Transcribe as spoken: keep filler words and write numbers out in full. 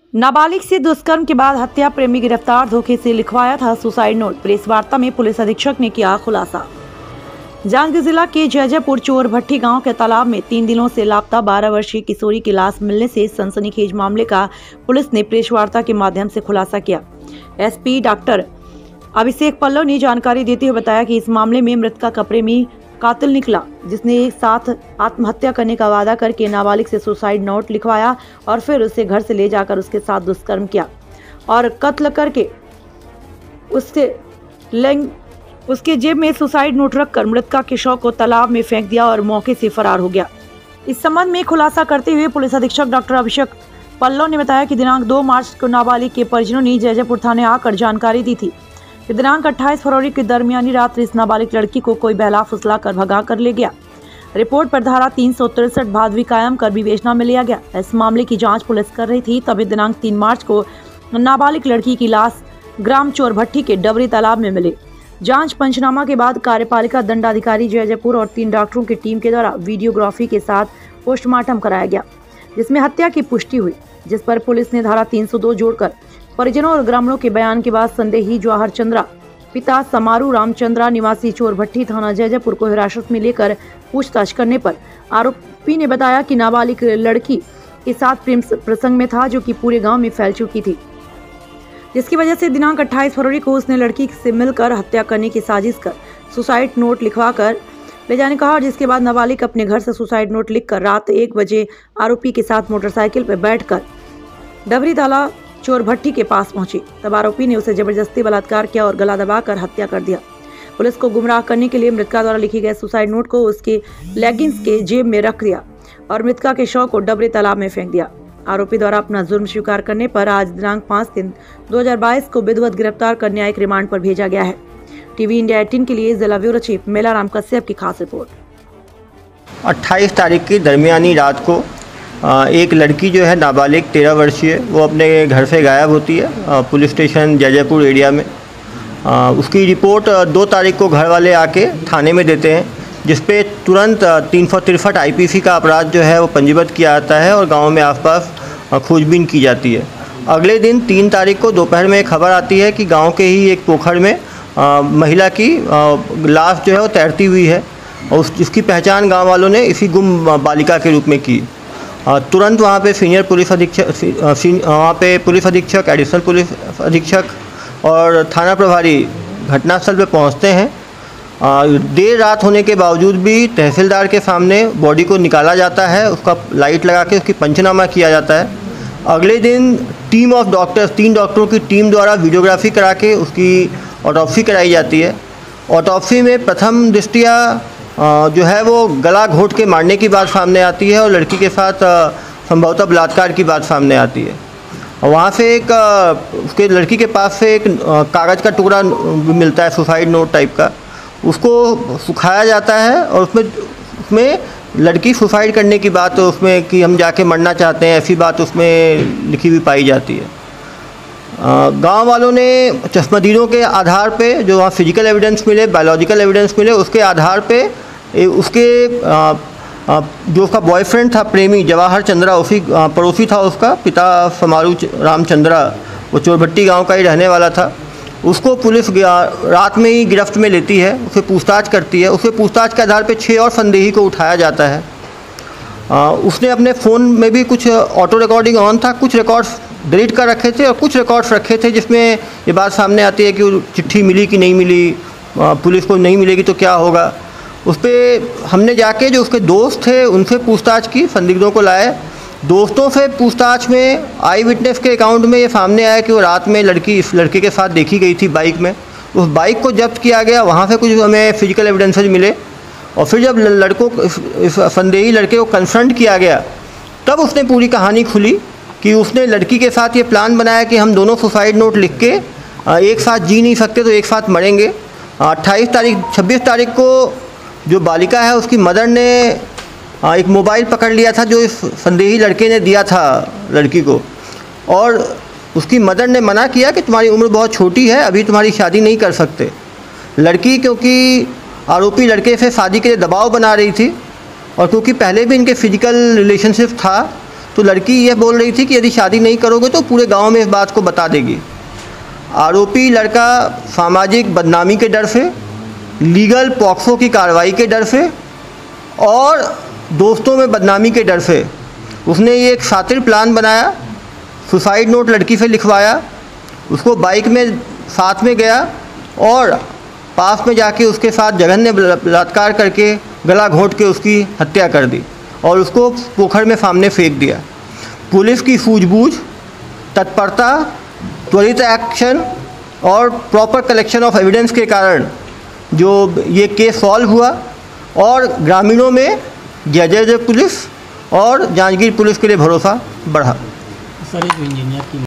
नाबालिग से दुष्कर्म के बाद हत्या, प्रेमी गिरफ्तार, धोखे से लिखवाया था सुसाइड नोट। प्रेस वार्ता में पुलिस अधीक्षक ने किया खुलासा। जांजगीर जिला के जयजयपुर चोरभट्टी गांव के तालाब में तीन दिनों से लापता बारह वर्षीय किशोरी की लाश मिलने से सनसनीखेज मामले का पुलिस ने प्रेस वार्ता के माध्यम से खुलासा किया। एसपी डॉक्टर अभिषेक पल्लव ने जानकारी देते हुए बताया कि इस मामले में मृतका का प्रेमी कातिल निकला, जिसने एक साथ आत्महत्या करने का वादा करके नाबालिग से सुसाइड नोट लिखवाया और फिर उसे घर से ले जाकर उसके साथ दुष्कर्म किया और कत्ल करके उसके लिंग उसके जेब में सुसाइड नोट रखकर मृतका के शव को तालाब में फेंक दिया और मौके से फरार हो गया। इस संबंध में खुलासा करते हुए पुलिस अधीक्षक डॉक्टर अभिषेक पल्लव ने बताया कि दिनांक दो मार्च को नाबालिग के परिजनों ने जयजयपुर थाने आकर जानकारी दी थी कि दिनांक अट्ठाईस फरवरी की दरमियानी रात इस नाबालिग लड़की को कोई बहला फुसला कर भगा कर ले गया। रिपोर्ट पर धारा तीन सौ तिरसठ भादवी कायम कर विवेचना में लिया गया। इस मामले की जांच पुलिस कर रही थी, तभी दिनांक तीन मार्च को नाबालिग लड़की की लाश ग्राम चोरभट्टी के डबरी तालाब में मिली। जांच पंचनामा के बाद कार्यपालिका दंडाधिकारी जयजयपुर और तीन डॉक्टरों की टीम के द्वारा वीडियोग्राफी के साथ पोस्टमार्टम कराया गया, जिसमें हत्या की पुष्टि हुई, जिस पर पुलिस ने धारा तीन सौ दो जोड़कर परिजनों और ग्रामीणों के बयान के बाद संदेही जवाहर चंद्रा पिता समारू रामचंद्रा निवासी चोरभट्टी थाना जयजयपुर को हिरासत में लेकर पूछताछ करने पर आरोपी ने बताया कि नाबालिग लड़की के साथ प्रेम प्रसंग में था, जो कि पूरे गांव में फैल चुकी थी, जिसकी वजह से दिनांक अट्ठाईस फरवरी को उसने लड़की से मिलकर हत्या करने की साजिश कर सुसाइड नोट लिखवा कर ले जाने कहा और जिसके बाद नाबालिग अपने घर से सुसाइड नोट लिखकर रात एक बजे आरोपी के साथ मोटरसाइकिल पर बैठकर डबरी तालाब चोरभट्टी के पास पहुंची। तब आरोपी ने उसे जबरदस्ती बलात्कार किया और गला दबाकर हत्या कर दिया। पुलिस को गुमराह करने के लिए मृतका द्वारा लिखी गए सुसाइड नोट को उसके लेगिंग्स के जेब में रख दिया और मृतका के शव को डबरी तालाब में फेंक दिया। आरोपी द्वारा अपना जुर्म स्वीकार करने पर आज दिनांक पाँच तीन दो हजार बाईस को विधिवत गिरफ्तार कर न्यायिक रिमांड पर भेजा गया है। टीवी इंडिया अठारह के लिए जिला ब्यूरो चीफ मेलाराम कश्यप की खास रिपोर्ट। अट्ठाईस तारीख की दरमियानी रात को एक लड़की जो है नाबालिग तेरह वर्षीय, वो अपने घर से गायब होती है पुलिस स्टेशन जयजयपुर एरिया में। उसकी रिपोर्ट दो तारीख को घर वाले आके थाने में देते हैं, जिसपे तुरंत तीन सौ तिरसठ आई पी सी का अपराध जो है वो पंजीबद्ध किया जाता है और गांव में आसपास खोजबीन की जाती है। अगले दिन तीन तारीख को दोपहर में खबर आती है कि गांव के ही एक पोखर में आ, महिला की लाश जो है वो तैरती हुई है और उस जिसकी पहचान गांव वालों ने इसी गुम बालिका के रूप में की। तुरंत वहाँ पे सीनियर पुलिस अधीक्षक वहाँ पे पुलिस अधीक्षक, एडिशनल पुलिस अधीक्षक और थाना प्रभारी घटनास्थल पे पहुँचते हैं। देर रात होने के बावजूद भी तहसीलदार के सामने बॉडी को निकाला जाता है, उसका लाइट लगा के उसकी पंचनामा किया जाता है। अगले दिन टीम ऑफ डॉक्टर्स तीन डॉक्टरों की टीम द्वारा वीडियोग्राफी करा के उसकी ऑटोप्सी कराई जाती है। ऑटोप्सी में प्रथम दृष्टिया जो है वो गला घोट के मारने की बात सामने आती है और लड़की के साथ संभवतः बलात्कार की बात सामने आती है। वहाँ से एक उसके लड़की के पास से एक कागज़ का टुकड़ा मिलता है, सुसाइड नोट टाइप का, उसको सुखाया जाता है और उसमें उसमें लड़की सुसाइड करने की बात, उसमें कि हम जाके मरना चाहते हैं, ऐसी बात उसमें लिखी हुई पाई जाती है। गांव वालों ने चश्मदीदों के आधार पे जो वहाँ फिजिकल एविडेंस मिले, बायोलॉजिकल एविडेंस मिले, उसके आधार पे उसके आ, आ, जो उसका बॉयफ्रेंड था प्रेमी जवाहर चंद्रा, उसी पड़ोसी था उसका पिता समारू रामचंद्रा, वो चोरभट्टी गांव का ही रहने वाला था। उसको पुलिस रात में ही गिरफ्त में लेती है, उसे पूछताछ करती है। उसे पूछताछ के आधार पे छः और संदेही को उठाया जाता है। आ, उसने अपने फ़ोन में भी कुछ ऑटो रिकॉर्डिंग ऑन था, कुछ रिकॉर्ड्स डिलीट कर रखे थे और कुछ रिकॉर्ड्स रखे थे जिसमें ये बात सामने आती है कि चिट्ठी मिली कि नहीं मिली, पुलिस को नहीं मिलेगी तो क्या होगा। उस पर हमने जाके जो उसके दोस्त थे उनसे पूछताछ की, संदिग्धों को लाए। दोस्तों से पूछताछ में आई विटनेस के अकाउंट में ये सामने आया कि वो रात में लड़की इस लड़के के साथ देखी गई थी बाइक में। उस बाइक को जब्त किया गया, वहाँ से कुछ हमें फिजिकल एविडेंसेज मिले और फिर जब लड़कों इस संदेही लड़के को कन्फ्रंट किया गया तब उसने पूरी कहानी खुली कि उसने लड़की के साथ ये प्लान बनाया कि हम दोनों सुसाइड नोट लिख के एक साथ जी नहीं सकते तो एक साथ मरेंगे। अट्ठाईस तारीख छब्बीस तारीख को जो बालिका है उसकी मदर ने एक मोबाइल पकड़ लिया था जो इस संदेही लड़के ने दिया था लड़की को, और उसकी मदर ने मना किया कि तुम्हारी उम्र बहुत छोटी है, अभी तुम्हारी शादी नहीं कर सकते। लड़की क्योंकि आरोपी लड़के से शादी के लिए दबाव बना रही थी और क्योंकि पहले भी इनके फिजिकल रिलेशनशिप था तो लड़की यह बोल रही थी कि यदि शादी नहीं करोगे तो पूरे गांव में इस बात को बता देगी। आरोपी लड़का सामाजिक बदनामी के डर से, लीगल पॉक्सो की कार्रवाई के डर से और दोस्तों में बदनामी के डर से उसने ये एक शातिर प्लान बनाया, सुसाइड नोट लड़की से लिखवाया, उसको बाइक में साथ में गया और पास में जाके उसके साथ जघन्य बलात्कार करके गला घोंट के उसकी हत्या कर दी और उसको पोखर में सामने फेंक दिया। पुलिस की सूझबूझ, तत्परता, त्वरित एक्शन और प्रॉपर कलेक्शन ऑफ एविडेंस के कारण जो ये केस सॉल्व हुआ और ग्रामीणों में जयजय पुलिस और जांजगीर पुलिस के लिए भरोसा बढ़ा। सर, एक इंजीनियर की